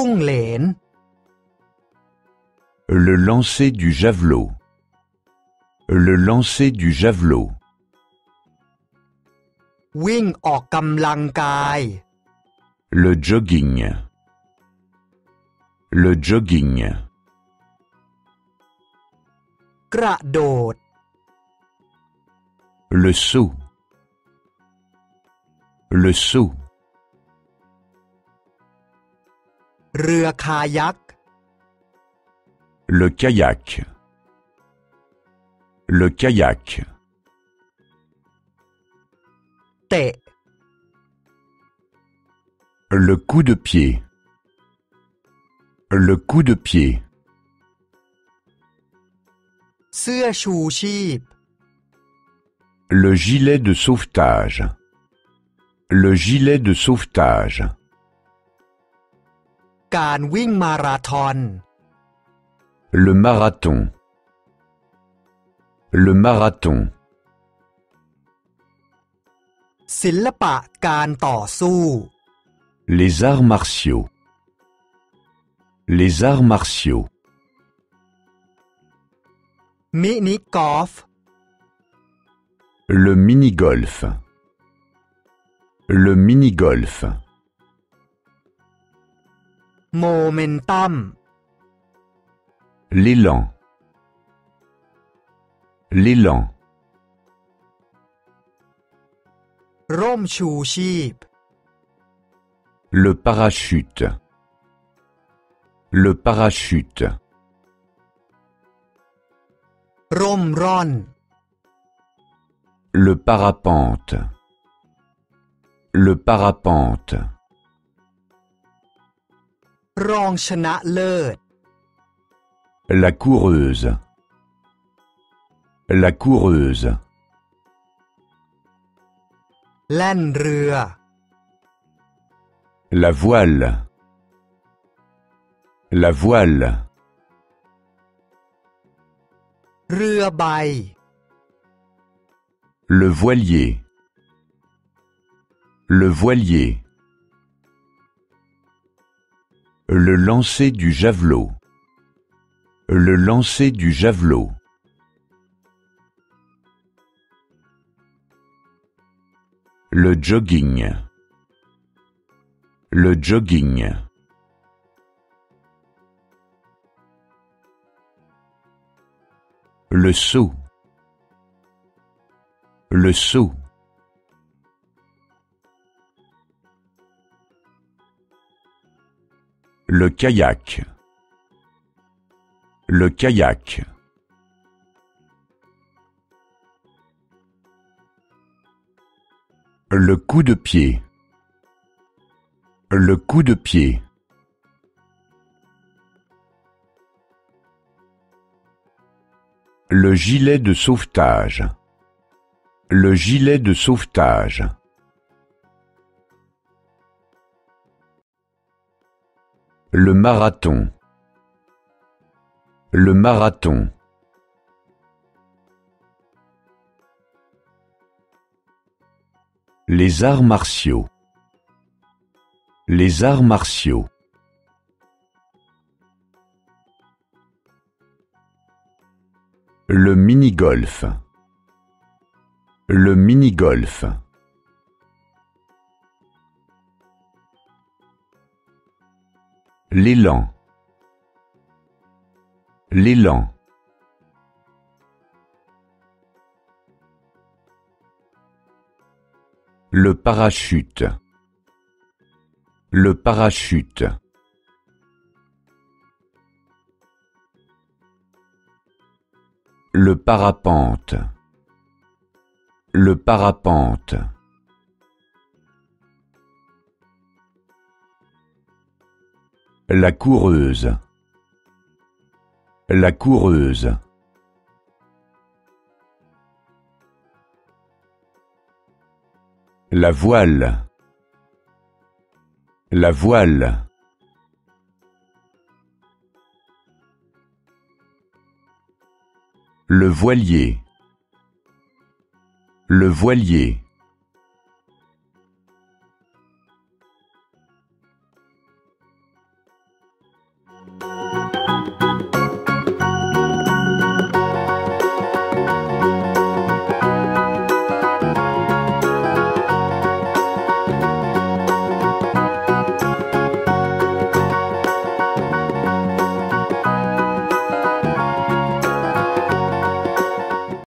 งเหลน Le lancer du javelot. Le lancer du javelot. วิ่งออกกำลังกาย Le jogging. Le jogging. กระโดด Le saut. Le saut. เรือคายัก Le kayak. Le kayak. เตะ Le coup de pied. Le coup de pied. เสื้อชูชีพ Le gilet de sauvetage. Le gilet de sauvetage. การวิ่งมาราธอน Le marathon. Le marathon. ศิลปะการต่อสู้ Les arts martiaux. Les arts martiaux. มินิกอล์ฟ Le mini-golf. Le mini-golf. โมเมนตัม L'élan. L'élan. ร่มชูชีพ Le parachute. Le parachute. ร่มร่อน Le parapente. Le parapente. รองชนะเลิศ La coureuse. La coureuse. แล่นเรือ La voile. La voile. เรือใบ Le voilier. Le voilier. Le lancer du javelot. Le lancer du javelot. Le jogging. Le jogging. Le saut. Le saut. Le kayak. Le kayak. Le coup de pied. Le coup de pied. Le gilet de sauvetage. Le gilet de sauvetage. Le marathon. Le marathon. Les arts martiaux. Les arts martiaux. Le mini-golf. Le mini-golf. L'élan. L'élan. Le parachute. Le parachute. Le parapente. Le parapente. La coureuse. La coureuse. La voile. La voile. Le voilier. Le voilier. ๆ